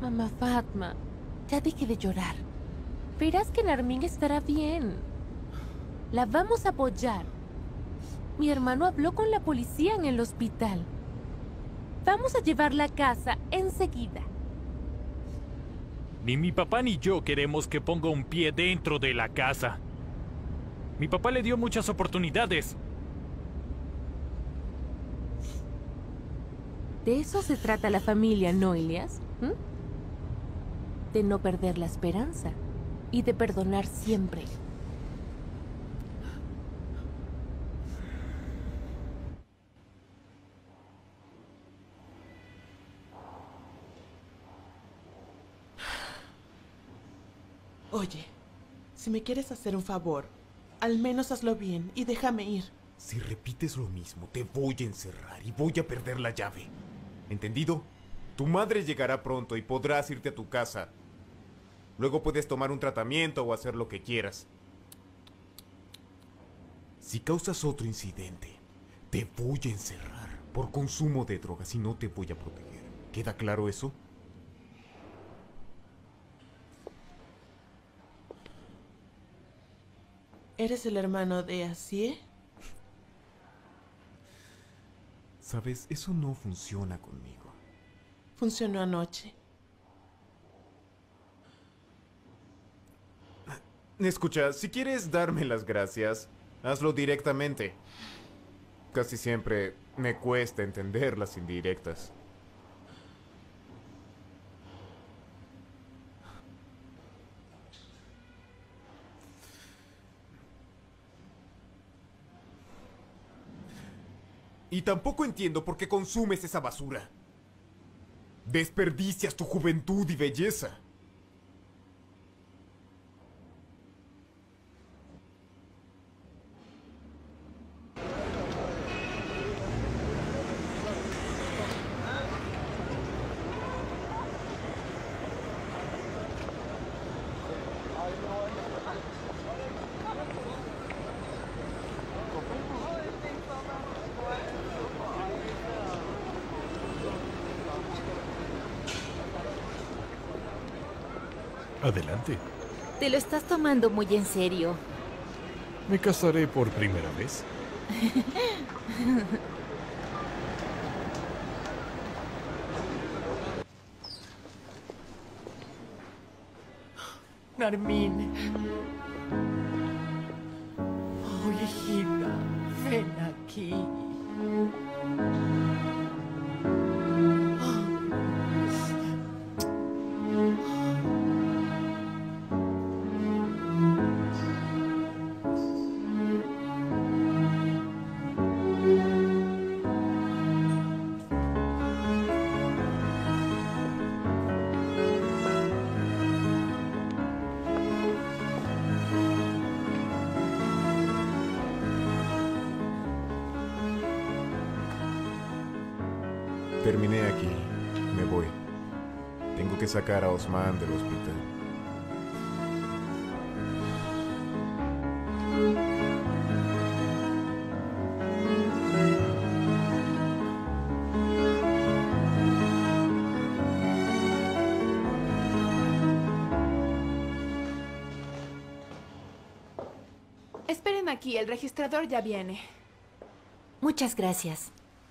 Mamá Fatma, ya deje de llorar. Verás que Nermín estará bien. La vamos a apoyar. Mi hermano habló con la policía en el hospital. Vamos a llevarla a casa enseguida. Ni mi papá ni yo queremos que ponga un pie dentro de la casa. Mi papá le dio muchas oportunidades. De eso se trata la familia, ¿no, Ilias? De no perder la esperanza y de perdonar siempre. Oye, si me quieres hacer un favor, al menos hazlo bien y déjame ir. Si repites lo mismo, te voy a encerrar y voy a perder la llave. ¿Entendido? Tu madre llegará pronto y podrás irte a tu casa. Luego puedes tomar un tratamiento o hacer lo que quieras. Si causas otro incidente, te voy a encerrar por consumo de drogas y no te voy a proteger. ¿Queda claro eso? ¿Eres el hermano de Asie? Sabes, eso no funciona conmigo. Funcionó anoche. Escucha, si quieres darme las gracias, hazlo directamente. Casi siempre me cuesta entender las indirectas. Y tampoco entiendo por qué consumes esa basura. Desperdicias tu juventud y belleza. Adelante. Te lo estás tomando muy en serio. Me casaré por primera vez. Nermín. Oh, hijita, ven aquí. Terminé aquí. Me voy. Tengo que sacar a Osman del hospital. Esperen aquí, el registrador ya viene. Muchas gracias.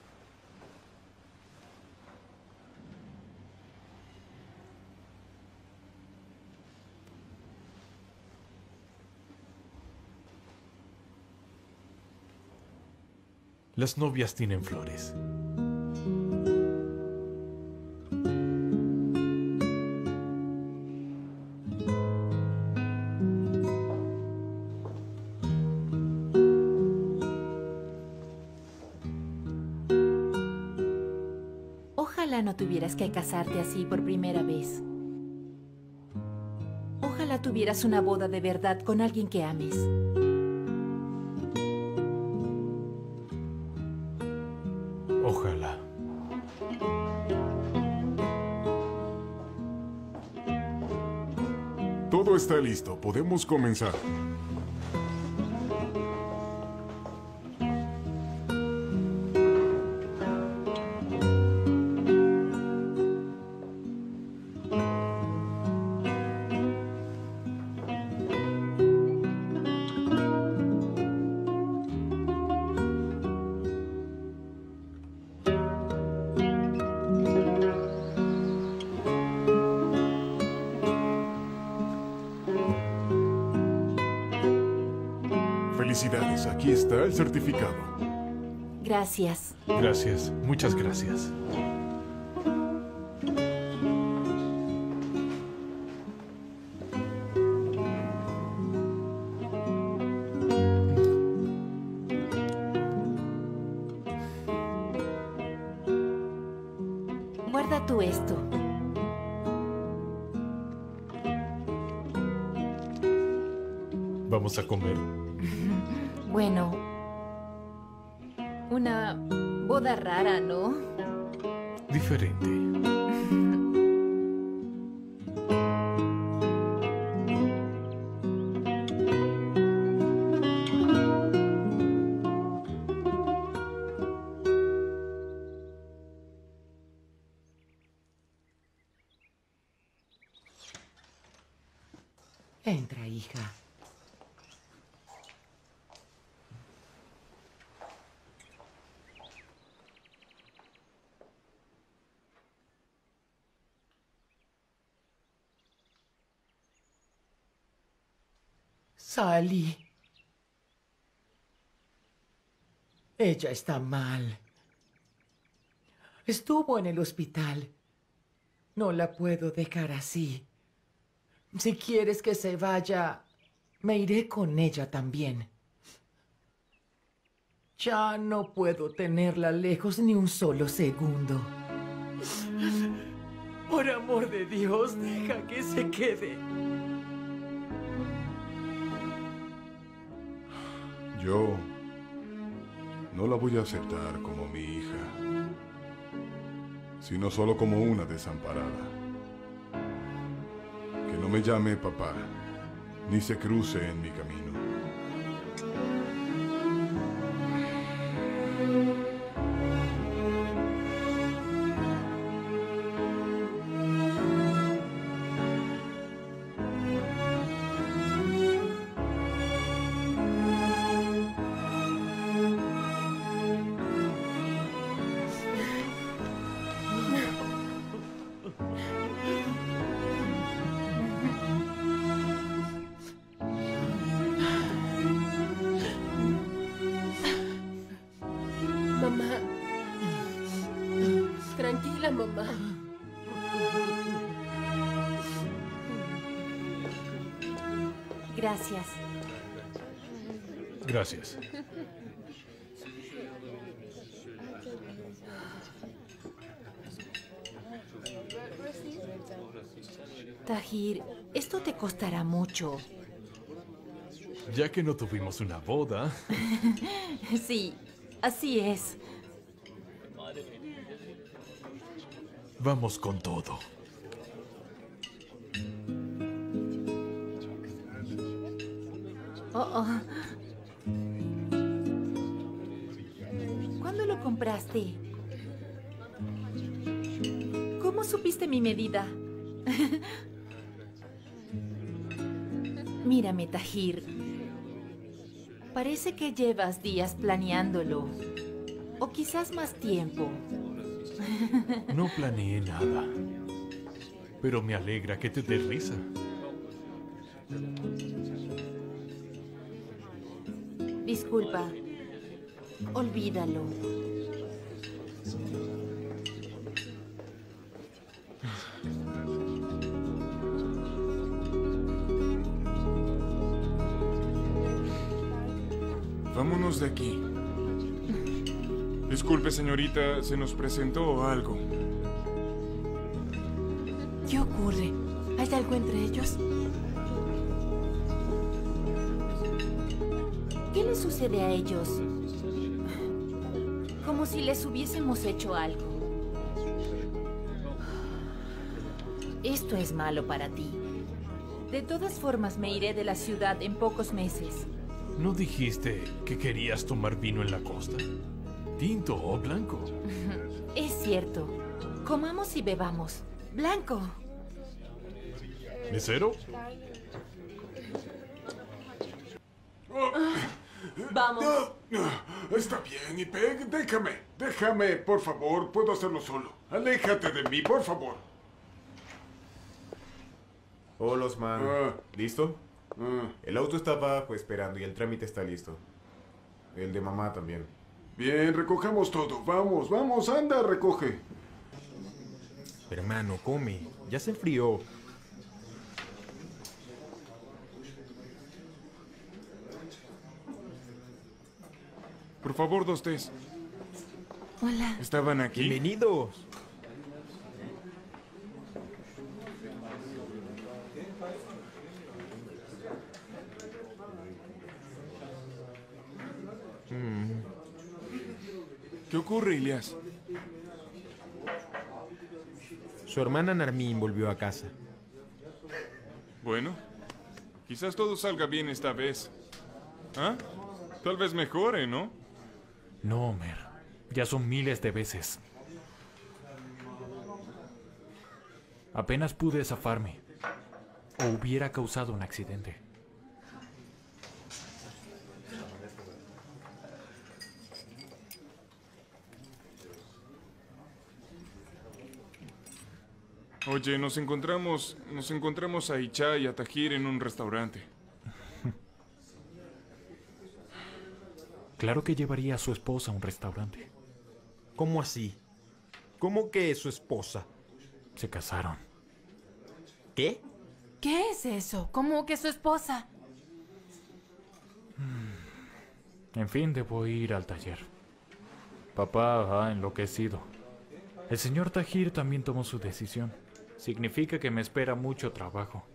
Las novias tienen flores. Ojalá no tuvieras que casarte así por primera vez. Ojalá tuvieras una boda de verdad con alguien que ames. Ojalá. Todo está listo. Podemos comenzar. Aquí está el certificado. Gracias. Gracias, muchas gracias. Guarda tú esto. Vamos a comer. Bueno, una boda rara, ¿no? Diferente. Entra, hija. Sally. Ella está mal. Estuvo en el hospital. No la puedo dejar así. Si quieres que se vaya, me iré con ella también. Ya no puedo tenerla lejos ni un solo segundo. Por amor de Dios, deja que se quede. Yo no la voy a aceptar como mi hija, sino solo como una desamparada. Que no me llame papá, ni se cruce en mi camino. Mamá. Tranquila, mamá. Gracias. Gracias. Tahir, esto te costará mucho. Ya que no tuvimos una boda, Sí, así es. vamos con todo. Oh, oh. ¿Cuándo lo compraste? ¿Cómo supiste mi medida? Mírame, Tahir. Parece que llevas días planeándolo. O quizás más tiempo. No planeé nada. Pero me alegra que te dé risa. Disculpa. Olvídalo. Vámonos de aquí. Disculpe, señorita, se nos presentó algo. ¿Qué ocurre? ¿Hay algo entre ellos? ¿Qué les sucede a ellos? Como si les hubiésemos hecho algo. Esto es malo para ti. De todas formas, me iré de la ciudad en pocos meses. ¿No dijiste que querías tomar vino en la costa? ¿Tinto o blanco? Es cierto. Comamos y bebamos. Blanco. ¿Mesero? Vamos. Está bien, Ipeg, déjame, por favor, puedo hacerlo solo. Aléjate de mí, por favor. Hola, Osman. Ah. ¿Listo? Ah, El auto está abajo esperando y el trámite está listo. El de mamá también. Bien, recojamos todo. Vamos, vamos, anda, recoge. Hermano, come. Ya se enfrió. Por favor, dos tés. Hola. ¿Estaban aquí? Bienvenidos. ¿Qué ocurre, Ilias? Su hermana Narmín volvió a casa. Bueno, quizás todo salga bien esta vez. ¿Ah? Tal vez mejore, ¿no? No, Homer. Ya son miles de veces. Apenas pude zafarme. O hubiera causado un accidente. Oye, nos encontramos a Icha y a Tahir en un restaurante. Claro que llevaría a su esposa a un restaurante. ¿Cómo así? ¿Cómo que es su esposa? Se casaron. ¿Qué? ¿Qué es eso? ¿Cómo que su esposa? En fin, debo ir al taller. Papá ha enloquecido. El señor Tahir también tomó su decisión. Significa que me espera mucho trabajo.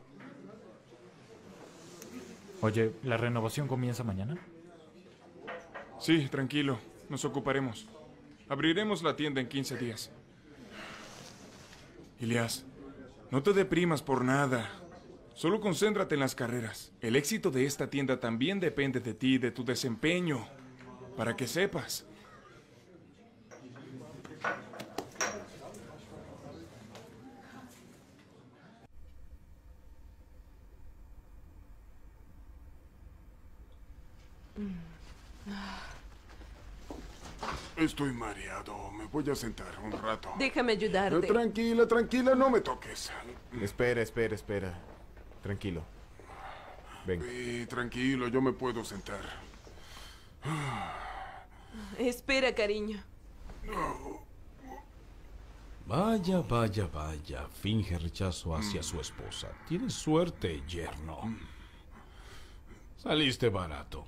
Oye, ¿la renovación comienza mañana? Sí, tranquilo. Nos ocuparemos. Abriremos la tienda en 15 días. Ilias, no te deprimas por nada. Solo concéntrate en las carreras. El éxito de esta tienda también depende de ti, de tu desempeño. Para que sepas. Estoy mareado. Me voy a sentar un rato. Déjame ayudarte. Tranquila, tranquila, no me toques. Espera. Tranquilo. Ven. Tranquilo, yo me puedo sentar. Espera, cariño. Vaya. Finge rechazo hacia su esposa. Tienes suerte, yerno. Saliste barato.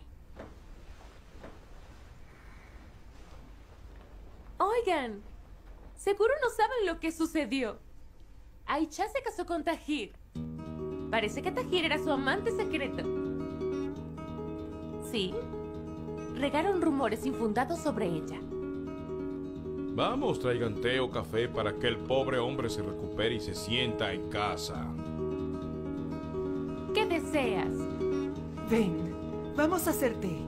Oigan, seguro no saben lo que sucedió. Aicha se casó con Tahir. Parece que Tahir era su amante secreto. Sí, regaron rumores infundados sobre ella. Vamos, traigan té o café para que el pobre hombre se recupere y se sienta en casa. ¿Qué deseas? Ven, vamos a hacer té.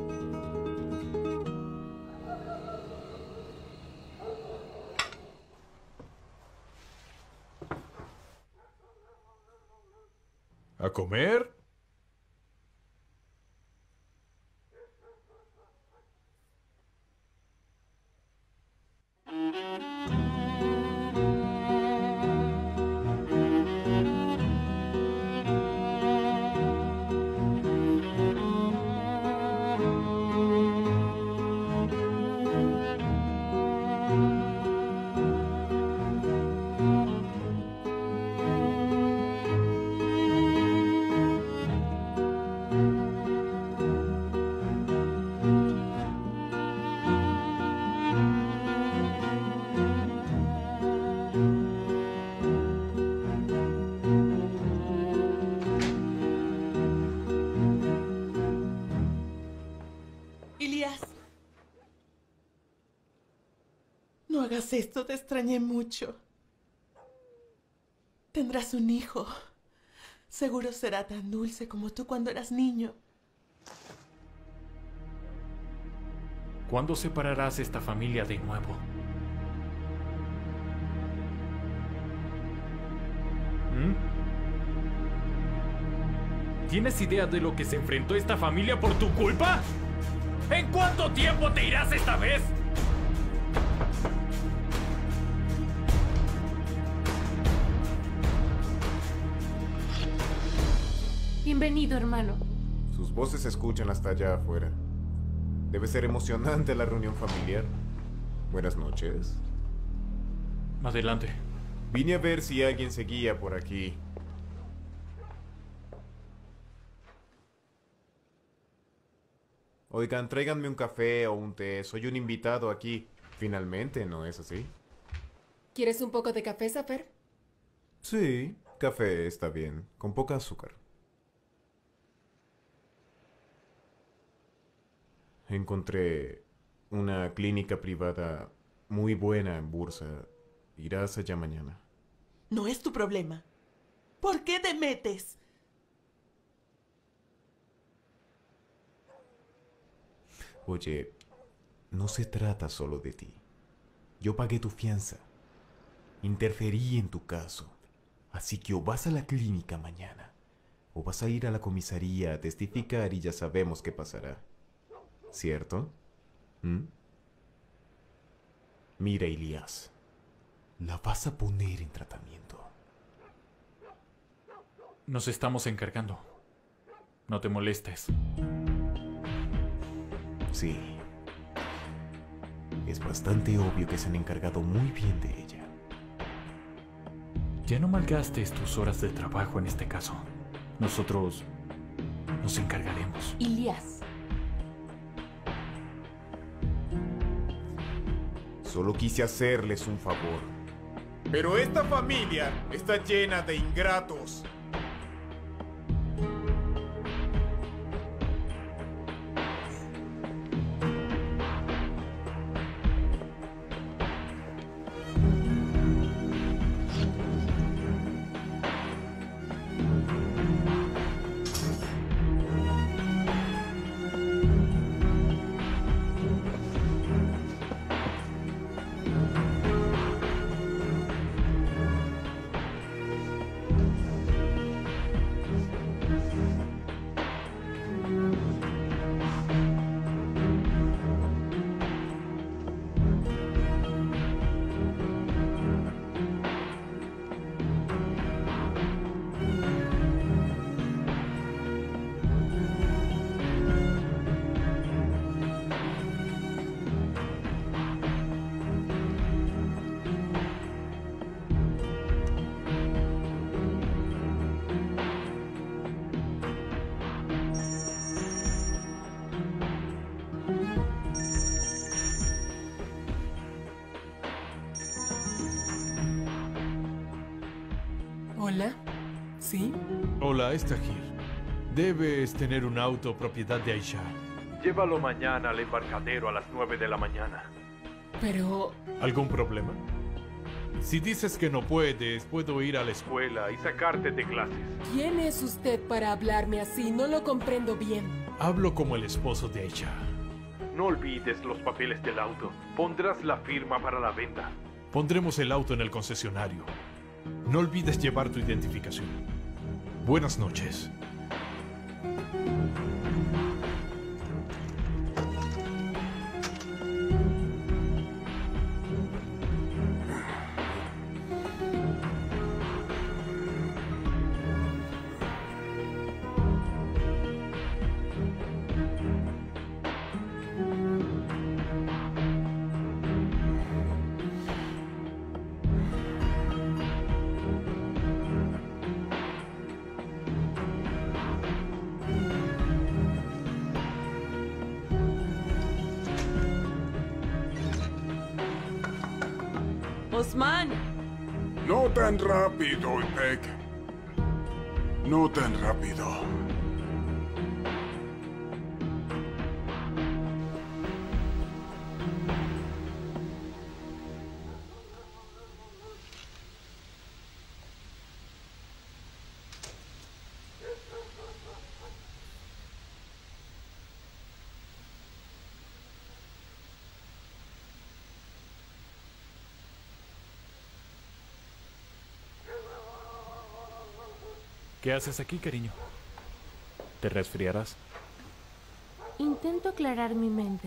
¿A comer? No hagas esto, te extrañé mucho. Tendrás un hijo. Seguro será tan dulce como tú cuando eras niño. ¿Cuándo separarás esta familia de nuevo? ¿Tienes idea de lo que se enfrentó esta familia por tu culpa? ¿En cuánto tiempo te irás esta vez? Bienvenido, hermano. Sus voces se escuchan hasta allá afuera. Debe ser emocionante la reunión familiar. Buenas noches. Adelante. Vine a ver si alguien seguía por aquí. Oigan, tráiganme un café o un té. Soy un invitado aquí. Finalmente, ¿no es así? ¿Quieres un poco de café, Zafer? Sí, café está bien, con poca azúcar. Encontré una clínica privada muy buena en Bursa. Irás allá mañana. No es tu problema. ¿Por qué te metes? Oye, no se trata solo de ti. Yo pagué tu fianza. Interferí en tu caso. Así que o vas a la clínica mañana, o vas a ir a la comisaría a testificar y ya sabemos qué pasará. ¿Cierto? ¿Mm? Mira, Elías, la vas a poner en tratamiento. Nos estamos encargando. No te molestes. Sí. Es bastante obvio que se han encargado muy bien de ella. Ya no malgastes tus horas de trabajo en este caso. Nosotros nos encargaremos. Elías. Solo quise hacerles un favor. Pero esta familia está llena de ingratos. Hola. ¿Sí? Hola, es Tahir. Debes tener un auto propiedad de Aisha. Llévalo mañana al embarcadero a las 9 de la mañana. Pero... ¿Algún problema? Si dices que no puedes, puedo ir a la escuela y sacarte de clases. ¿Quién es usted para hablarme así? No lo comprendo bien. Hablo como el esposo de Aisha. No olvides los papeles del auto. Pondrás la firma para la venta. Pondremos el auto en el concesionario. No olvides llevar tu identificación. Buenas noches. Osman. No tan rápido, Ipek. No tan rápido. ¿Qué haces aquí, cariño? ¿Te resfriarás? Intento aclarar mi mente.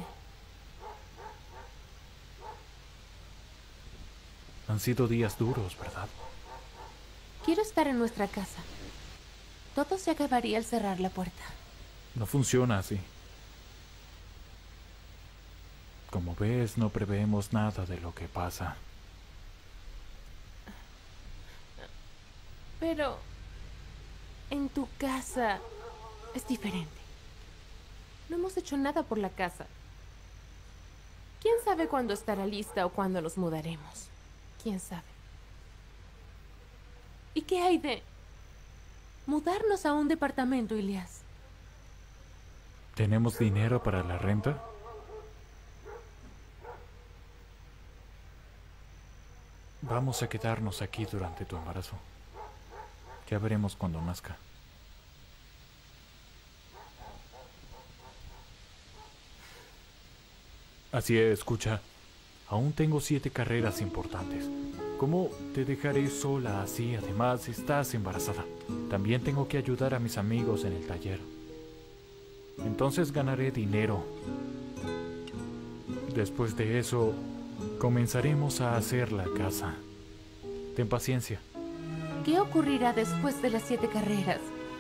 Han sido días duros, ¿verdad? Quiero estar en nuestra casa. Todo se acabaría al cerrar la puerta. No funciona así. como ves, no preveemos nada de lo que pasa. Pero en tu casa es diferente. No hemos hecho nada por la casa. ¿Quién sabe cuándo estará lista o cuándo nos mudaremos? ¿Quién sabe? ¿Y qué hay de mudarnos a un departamento, Ilias? ¿Tenemos dinero para la renta? Vamos a quedarnos aquí durante tu embarazo. Ya veremos cuando nazca. Así es, escucha. Aún tengo 7 carreras importantes. ¿Cómo te dejaré sola así? Además, estás embarazada. También tengo que ayudar a mis amigos en el taller. Entonces ganaré dinero. Después de eso, comenzaremos a hacer la casa. Ten paciencia. ¿Qué ocurrirá después de las 7 carreras?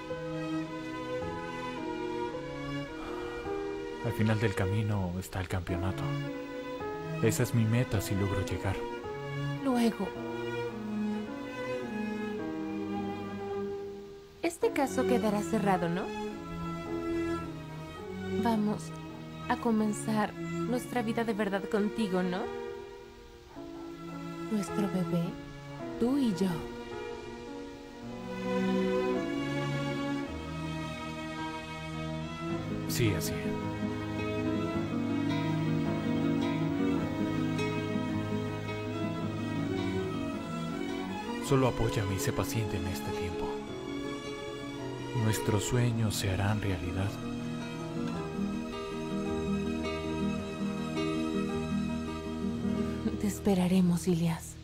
Al final del camino está el campeonato. Esa es mi meta si logro llegar. Luego, este caso quedará cerrado, ¿no? Vamos a comenzar nuestra vida de verdad contigo, ¿no? Nuestro bebé, tú y yo. Sí, así es. Solo apóyame y sé paciente en este tiempo. Nuestros sueños se harán realidad. Te esperaremos, Ilias.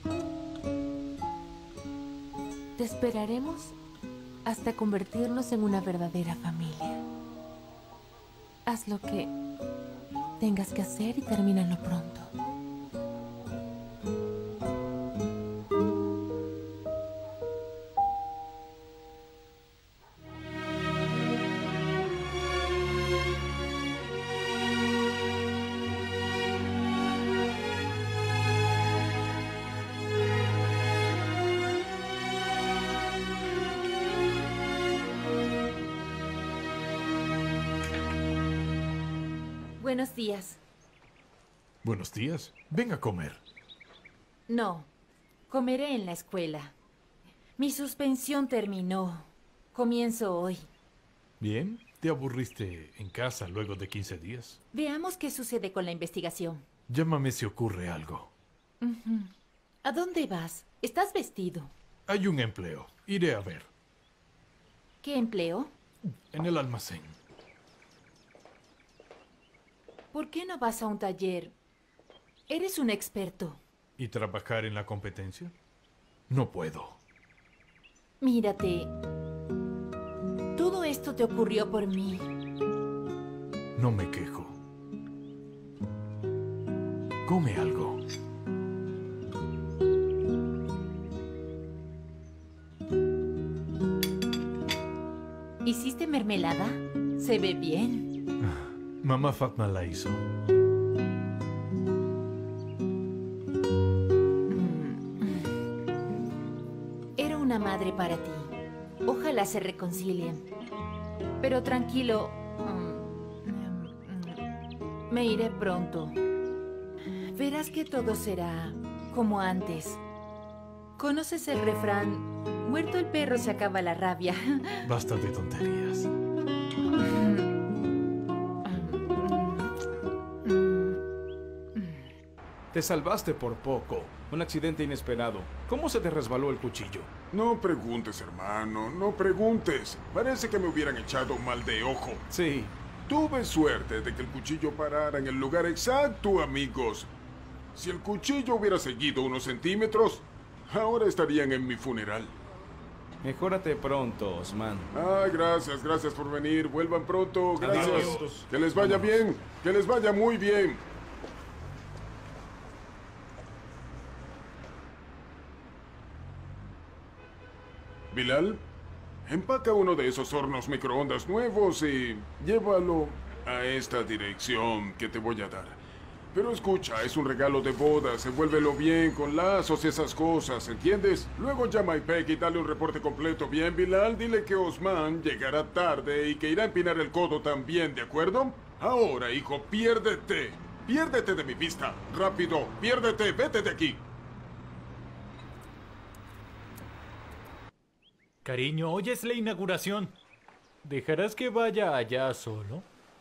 Te esperaremos hasta convertirnos en una verdadera familia. Haz lo que tengas que hacer y termínalo pronto. Buenos días. Buenos días. Ven a comer. No, comeré en la escuela. Mi suspensión terminó. Comienzo hoy. Bien, ¿te aburriste en casa luego de 15 días? Veamos qué sucede con la investigación. Llámame si ocurre algo. ¿A dónde vas? ¿Estás vestido? Hay un empleo. Iré a ver. ¿Qué empleo? En el almacén. ¿Por qué no vas a un taller? Eres un experto. ¿Y trabajar en la competencia? No puedo. Mírate. Todo esto te ocurrió por mí. No me quejo. Come algo. ¿Hiciste mermelada? Se ve bien. Mamá Fatma la hizo. Era una madre para ti. Ojalá se reconcilien. Pero tranquilo. Me iré pronto. Verás que todo será como antes. ¿Conoces el refrán? Muerto el perro se acaba la rabia. Basta de tonterías. Te salvaste por poco. Un accidente inesperado. ¿Cómo se te resbaló el cuchillo? No preguntes, hermano, no preguntes. Parece que me hubieran echado mal de ojo. Sí. Tuve suerte de que el cuchillo parara en el lugar exacto, amigos. Si el cuchillo hubiera seguido unos centímetros, ahora estarían en mi funeral. Mejórate pronto, Osman. Ay, gracias por venir. Vuelvan pronto, gracias. Adiós. Que les vaya bien, que les vaya muy bien. Bilal, empaca uno de esos hornos microondas nuevos y llévalo a esta dirección que te voy a dar. Pero escucha, es un regalo de bodas, envuélvelo bien con lazos y esas cosas, ¿entiendes? Luego llama a Ipek y dale un reporte completo, ¿bien, Bilal? Dile que Osman llegará tarde y que irá a empinar el codo también, ¿de acuerdo? Ahora, hijo, piérdete. Piérdete de mi vista. Rápido, piérdete, vete de aquí. Cariño, hoy es la inauguración. ¿Dejarás que vaya allá solo?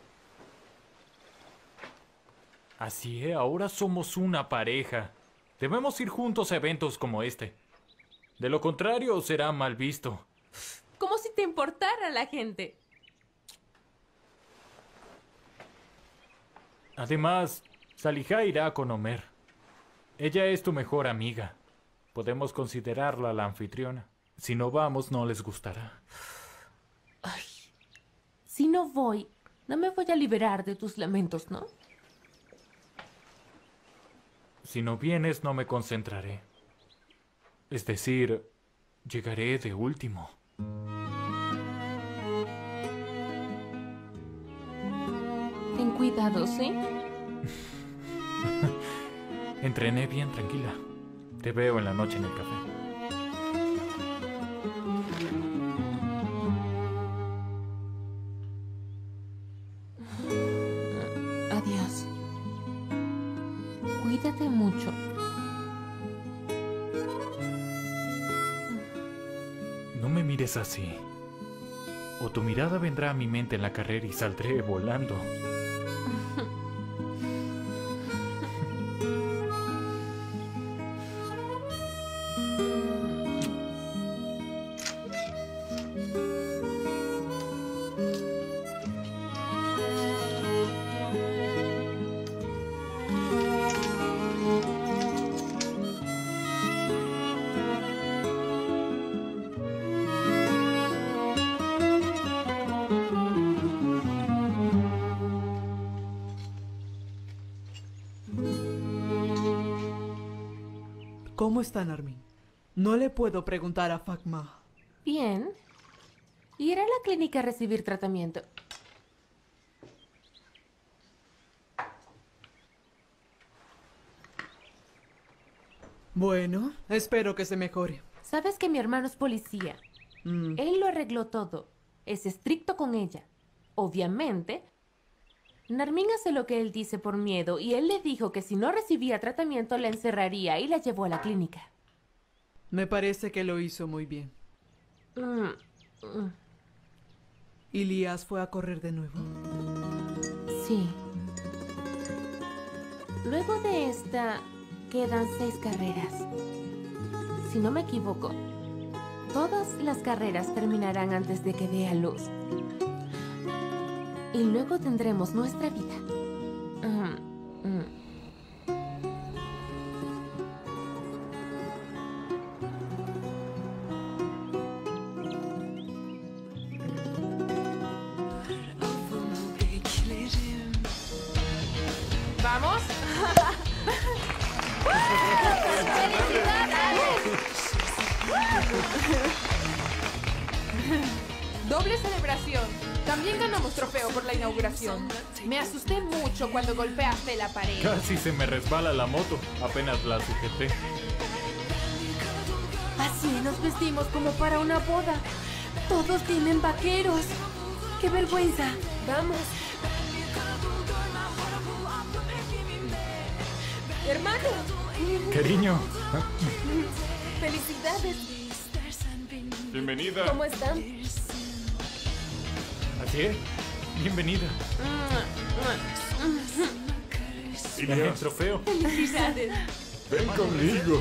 Así es, ahora somos una pareja. Debemos ir juntos a eventos como este. De lo contrario, será mal visto. Como si te importara la gente. Además, Salihá irá con Omer. Ella es tu mejor amiga. Podemos considerarla la anfitriona. Si no vamos, no les gustará. Ay, si no voy, no me voy a liberar de tus lamentos, ¿no? Si no vienes, no me concentraré. Es decir, llegaré de último. Ten cuidado, ¿sí? Entrené bien, tranquila. Te veo en la noche en el café. Adiós. Cuídate mucho. No me mires así. O tu mirada vendrá a mi mente en la carrera y saldré volando. ¿Cómo está Narmin? No le puedo preguntar a Fatma. Bien. Irá a la clínica a recibir tratamiento. Bueno, espero que se mejore. Sabes que mi hermano es policía. Él lo arregló todo. Es estricto con ella. Obviamente, Narmin hace lo que él dice por miedo y él le dijo que si no recibía tratamiento la encerraría y la llevó a la clínica. Me parece que lo hizo muy bien. ¿Y Lías fue a correr de nuevo? Sí. Luego de esta, quedan 6 carreras. Si no me equivoco, todas las carreras terminarán antes de que dé a luz. Y luego tendremos nuestra vida. ¿Vamos? Doble celebración. También ganamos trofeo por la inauguración. Me asusté mucho cuando golpeaste la pared. Casi se me resbala la moto. Apenas la sujeté. Así nos vestimos como para una boda. Todos tienen vaqueros. ¡Qué vergüenza! Vamos. Hermano. Cariño. Felicidades. Bienvenida. ¿Cómo están? Así es. Bienvenida. Ilia, el trofeo. Felicidades. Ven conmigo.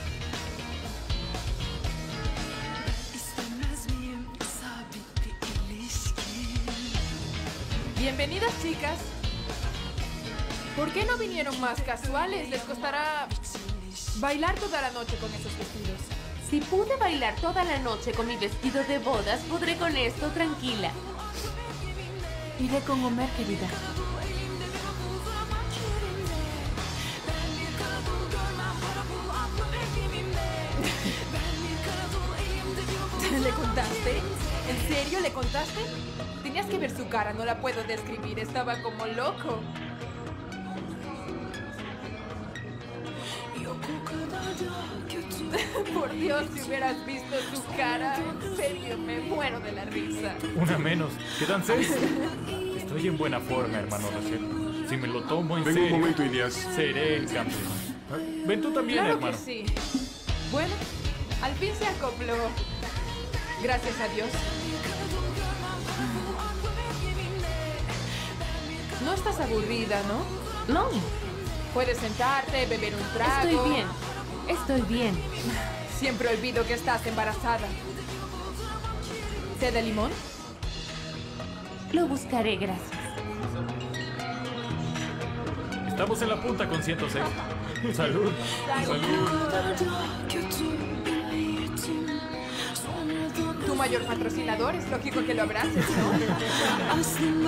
Bienvenidas, chicas. ¿Por qué no vinieron más casuales? Les costará bailar toda la noche con esos vestidos. Si pude bailar toda la noche con mi vestido de bodas, podré con esto tranquila. Iré con Omer, querida. ¿Le contaste? ¿En serio le contaste? Tenías que ver su cara, no la puedo describir. Estaba como loco. Por Dios, si hubieras visto su cara, en serio, me muero de la risa. Una menos. Quedan 6. Estoy en buena forma, hermano Rachel. Si me lo tomo en Venga serio, un momento, Ilias. seré el campeón. Ven tú también, Claro hermano. que sí. Bueno, al fin se acopló. Gracias a Dios. No estás aburrida, ¿no? No, Puedes sentarte, beber un trago. estoy bien. Estoy bien. Siempre olvido que estás embarazada. ¿Té de limón? Lo buscaré, gracias. Estamos en la punta con 106. Salud. Tu mayor patrocinador, es lógico que lo abraces, ¿no?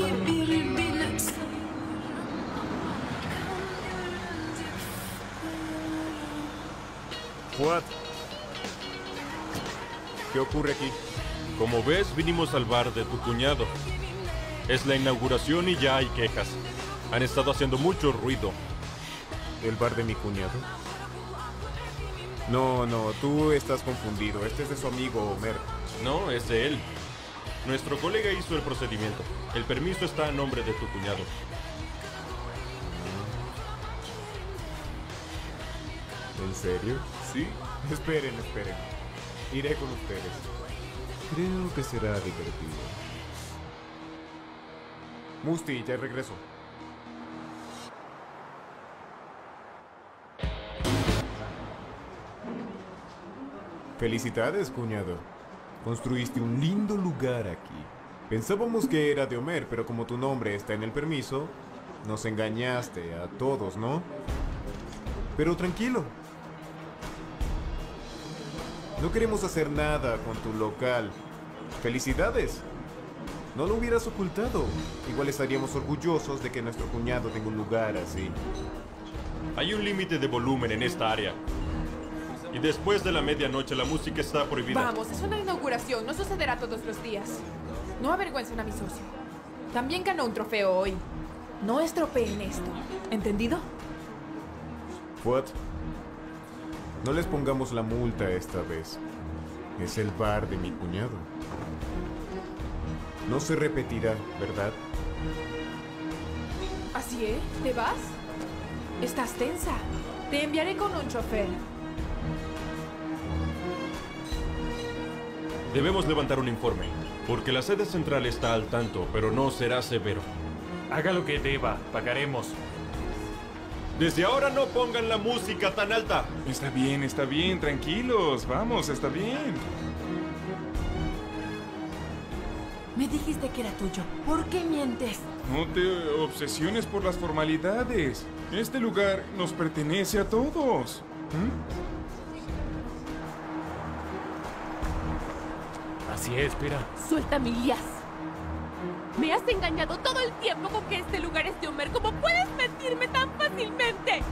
What? ¿Qué ocurre aquí? Como ves, vinimos al bar de tu cuñado. Es la inauguración y ya hay quejas. Han estado haciendo mucho ruido. ¿El bar de mi cuñado? No, tú estás confundido. Este es de su amigo Homer. No, es de él. Nuestro colega hizo el procedimiento. El permiso está a nombre de tu cuñado. ¿En serio? Sí. Esperen. Iré con ustedes. Creo que será divertido. Musti, ya regreso. Felicidades, cuñado. Construiste un lindo lugar aquí. Pensábamos que era de Homer, pero como tu nombre está en el permiso, nos engañaste a todos, ¿no? Pero tranquilo. No queremos hacer nada con tu local. ¡Felicidades! No lo hubieras ocultado. Igual estaríamos orgullosos de que nuestro cuñado tenga un lugar así. Hay un límite de volumen en esta área. Y después de la medianoche la música está prohibida. Vamos, es una inauguración, no sucederá todos los días. No avergüencen a mi socio. También ganó un trofeo hoy. No estropeen esto, ¿entendido? What? No les pongamos la multa esta vez. Es el bar de mi cuñado. No se repetirá, ¿verdad? ¿Así es? ¿Te vas? Estás tensa. Te enviaré con un chofer. Debemos levantar un informe, porque la sede central está al tanto, pero no será severo. Haga lo que deba, pagaremos. Desde ahora no pongan la música tan alta. Está bien, tranquilos. Vamos, está bien. Me dijiste que era tuyo. ¿Por qué mientes? No te obsesiones por las formalidades. Este lugar nos pertenece a todos. Así es, espera. Suéltame, Ilias. Me has engañado todo el tiempo con que este lugar es de Homer. ¿Cómo puedes mentirme tan fácilmente?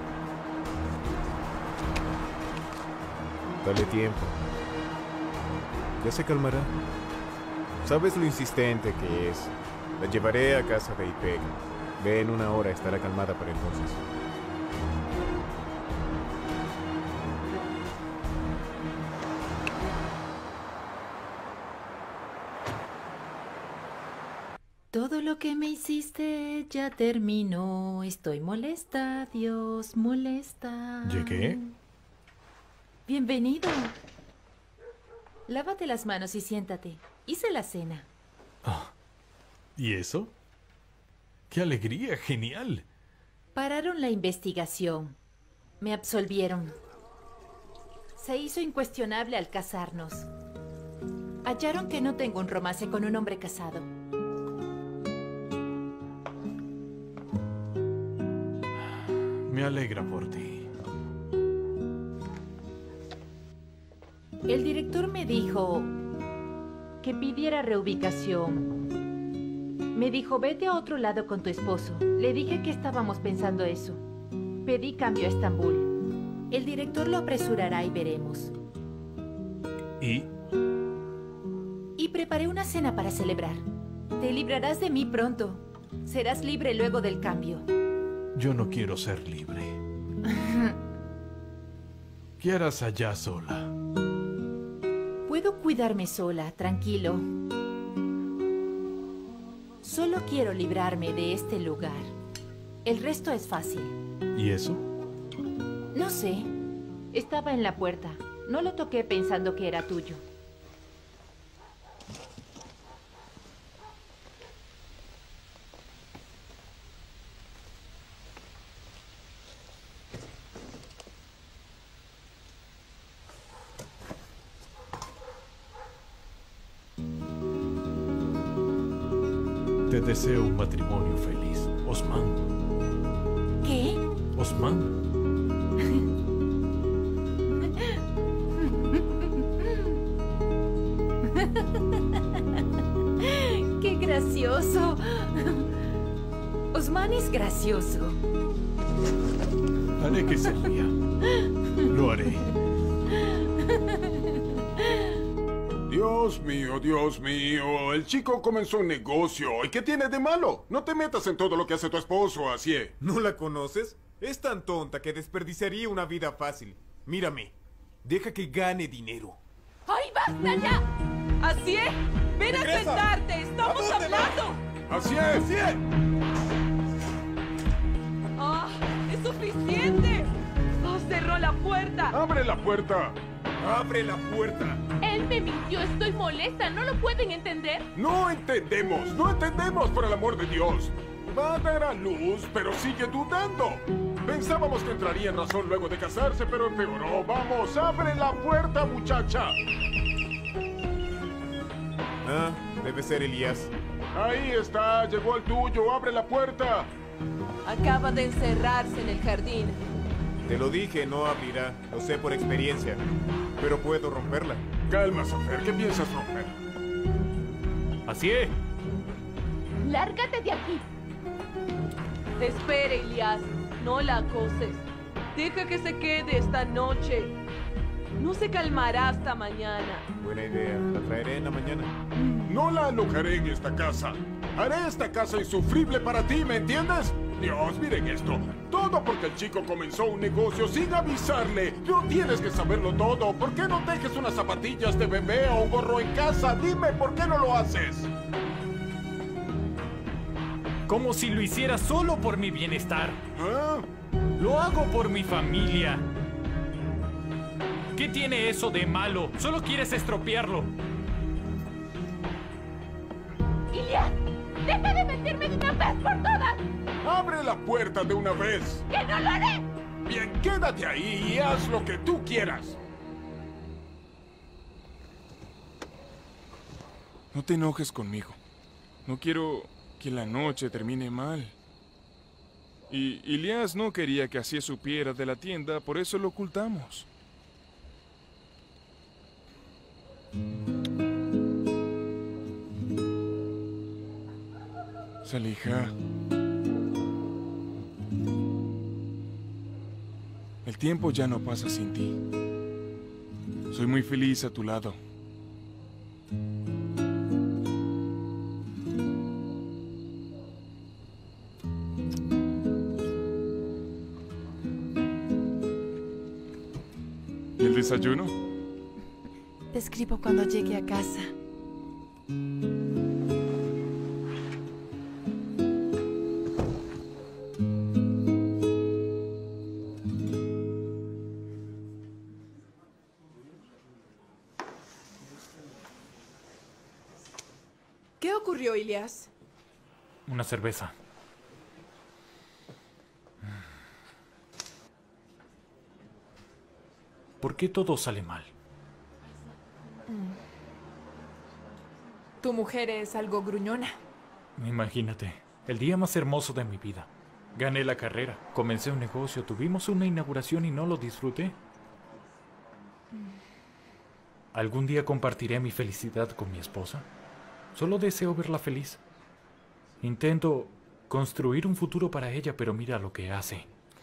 Dale tiempo. Ya se calmará. Sabes lo insistente que es. La llevaré a casa de Ipek. Ve en una hora, estará calmada para entonces. Todo lo que me hiciste ya terminó. Estoy molesta, Dios, molesta. ¿Llegué? Bienvenido. Lávate las manos y siéntate. Hice la cena. ¿Y eso? ¡Qué alegría! ¡Genial! Pararon la investigación. Me absolvieron. Se hizo incuestionable al casarnos. Hallaron que no tengo un romance con un hombre casado. Me alegra por ti. El director me dijo que pidiera reubicación. Me dijo, vete a otro lado con tu esposo. Le dije que estábamos pensando eso. Pedí cambio a Estambul. El director lo apresurará y veremos. ¿Y? Y preparé una cena para celebrar. Te librarás de mí pronto. Serás libre luego del cambio. Yo no quiero ser libre. ¿Qué harás allá sola? Puedo cuidarme sola, tranquilo. Solo quiero librarme de este lugar. El resto es fácil. ¿Y eso? No sé. Estaba en la puerta. No lo toqué pensando que era tuyo. Te deseo un matrimonio feliz, Osman. ¿Qué? Osman. ¡Qué gracioso! Osman es gracioso. Haré que se ría. Lo haré. Dios mío, el chico comenzó un negocio. ¿Y qué tiene de malo? No te metas en todo lo que hace tu esposo, así es. ¿No la conoces? Es tan tonta que desperdiciaría una vida fácil. Mírame, deja que gane dinero. ¡Ay, basta ya! ¡Así es! ¡Ven a ¡Regresa! sentarte! ¡Estamos hablando! ¡Así es! ¡Ah! ¡Es suficiente! ¡Oh, cerró la puerta! ¡Abre la puerta! ¡Abre la puerta! Él me mintió, estoy molesta, ¿no lo pueden entender? No entendemos, por el amor de Dios. Va a dar a luz, pero sigue dudando. Pensábamos que entraría en razón luego de casarse, pero empeoró. Vamos, abre la puerta, muchacha. Ah, debe ser Elías. Ahí está, llegó el tuyo, abre la puerta. Acaba de encerrarse en el jardín. Te lo dije, no abrirá. Lo sé por experiencia. Pero puedo romperla. Calma, Sofer, ¿qué piensas romper? Así es. ¡Lárgate de aquí! Espere, Elías. No la acoses. Deja que se quede esta noche. No se calmará hasta mañana. Buena idea. La traeré en la mañana. No la alojaré en esta casa. Haré esta casa insufrible para ti, ¿me entiendes? Dios, miren esto. Todo porque el chico comenzó un negocio sin avisarle. No tienes que saberlo todo. ¿Por qué no dejes unas zapatillas de bebé o un gorro en casa? Dime, ¿por qué no lo haces? Como si lo hiciera solo por mi bienestar. ¿Ah? Lo hago por mi familia. ¿Qué tiene eso de malo? Solo quieres estropearlo. ¡Ilias! ¡Deja de mentirme de una vez por todas! ¡Abre la puerta de una vez! ¡Que no lo haré! Bien, quédate ahí y haz lo que tú quieras. No te enojes conmigo. No quiero que la noche termine mal. Y Elías no quería que así supiera de la tienda, por eso lo ocultamos. Salija. El tiempo ya no pasa sin ti. Soy muy feliz a tu lado. ¿Y el desayuno? Te escribo cuando llegue a casa. ¿Qué ocurrió, Ilias? Una cerveza. ¿Por qué todo sale mal? Tu mujer es algo gruñona. Imagínate, el día más hermoso de mi vida. Gané la carrera, comencé un negocio, tuvimos una inauguración y no lo disfruté. ¿Algún día compartiré mi felicidad con mi esposa? Solo deseo verla feliz. Intento construir un futuro para ella, pero mira lo que hace.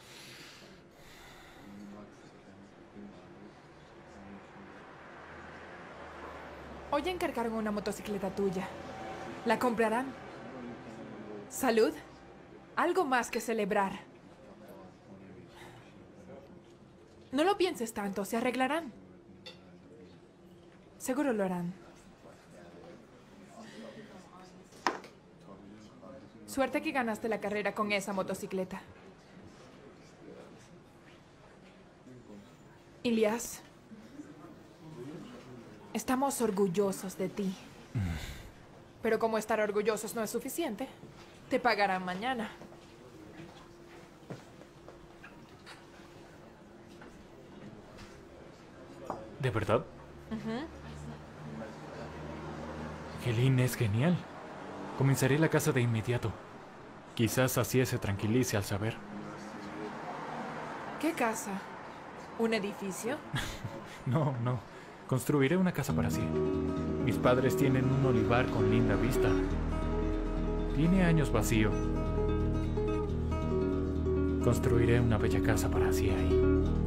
Hoy encargaron una motocicleta tuya. ¿La comprarán? ¿Salud? Algo más que celebrar. No lo pienses tanto, se arreglarán. Seguro lo harán. Suerte que ganaste la carrera con esa motocicleta. Ilias, estamos orgullosos de ti. Pero como estar orgullosos no es suficiente, te pagarán mañana. ¿De verdad? Helene es genial. Comenzaré la casa de inmediato. Quizás así se tranquilice al saber. ¿Qué casa? ¿Un edificio? No. Construiré una casa para sí. Mis padres tienen un olivar con linda vista. Tiene años vacío. Construiré una bella casa para sí ahí.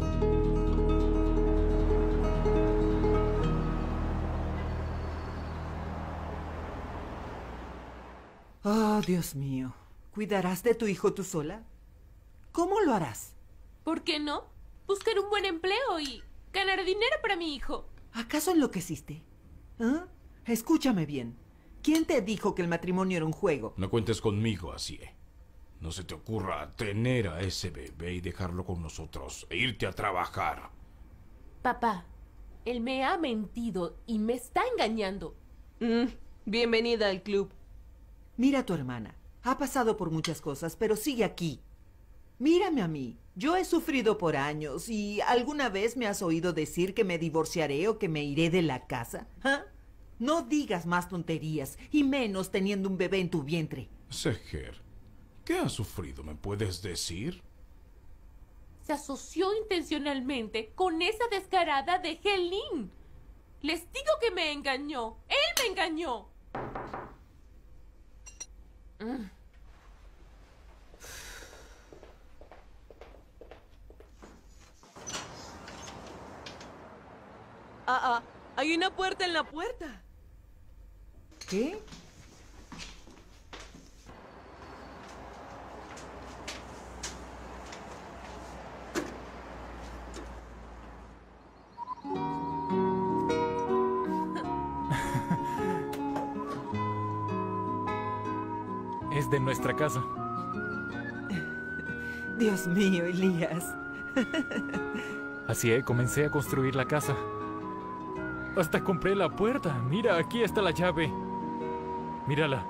Oh, Dios mío. ¿Cuidarás de tu hijo tú sola? ¿Cómo lo harás? ¿Por qué no? Buscar un buen empleo y ganar dinero para mi hijo. ¿Acaso enloqueciste? ¿Ah? Escúchame bien. ¿Quién te dijo que el matrimonio era un juego? No cuentes conmigo, así. No se te ocurra tener a ese bebé y dejarlo con nosotros e irte a trabajar. Papá, él me ha mentido y me está engañando. Bienvenida al club. Mira a tu hermana. Ha pasado por muchas cosas, pero sigue aquí. Mírame a mí. Yo he sufrido por años y ¿alguna vez me has oído decir que me divorciaré o que me iré de la casa? ¿Ah? No digas más tonterías, y menos teniendo un bebé en tu vientre. Seher, ¿qué has sufrido? ¿Me puedes decir? Se asoció intencionalmente con esa descarada de Helene. Les digo que me engañó. Él me engañó. Hay una puerta en la puerta. ¿Qué? Es de nuestra casa. Dios mío, Elías. Así comencé a construir la casa. Hasta compré la puerta. Mira, aquí está la llave. Mírala.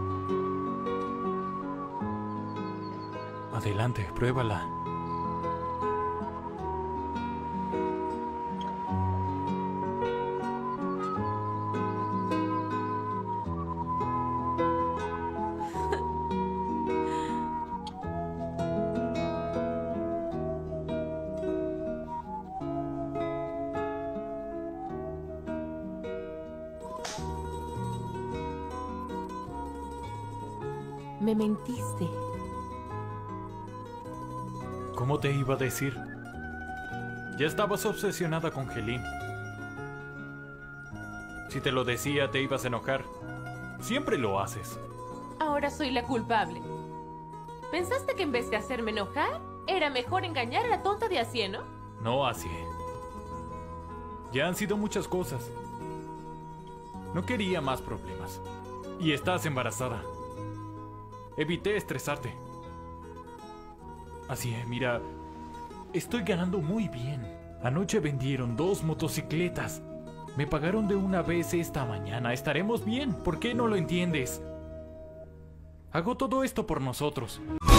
Adelante, pruébala. Me mentiste. ¿Cómo te iba a decir? Ya estabas obsesionada con Helene. Si te lo decía, te ibas a enojar. Siempre lo haces. Ahora soy la culpable. ¿Pensaste que en vez de hacerme enojar, era mejor engañar a la tonta de Asie, no? No, Asie. Ya han sido muchas cosas. No quería más problemas. Y estás embarazada. Evité estresarte. Así mira, estoy ganando muy bien. Anoche vendieron 2 motocicletas. Me pagaron de una vez esta mañana. Estaremos bien. ¿Por qué no lo entiendes? Hago todo esto por nosotros.